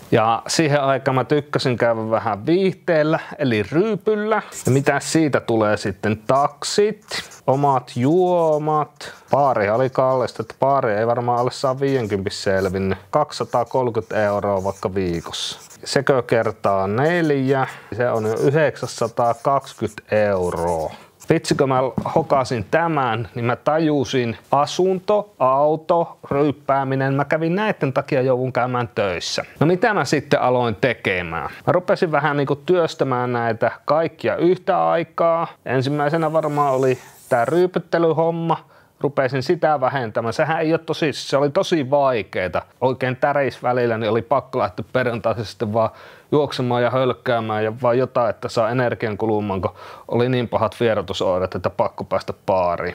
Ja siihen aikaan mä tykkäsin käydä vähän viihteellä, eli ryypyllä. Ja mitä siitä tulee sitten? Taksit, omat juomat. Baari oli kallista, että baari ei varmaan alle saa 50 selvinnyt. 230 € vaikka viikossa. Sekö kertaa 4, se on jo 920 €. Vitsikö mä hokasin tämän, niin mä tajusin asunto, auto, ryyppääminen. Mä kävin näiden takia joudun käymään töissä. No mitä mä sitten aloin tekemään? Mä rupesin vähän niinku työstämään näitä kaikkia yhtä aikaa. Ensimmäisenä varmaan oli tää ryypyttelyhomma. Rupesin sitä vähentämään. Sehän ei ole se oli tosi vaikeeta. Oikein täris välillä, niin oli pakko lähteä perjantaisin sitten vaan juoksemaan ja hölkkäämään ja vaan jotain, että saa energian kulumaan, kun oli niin pahat vierotusoireet, että pakko päästä baariin.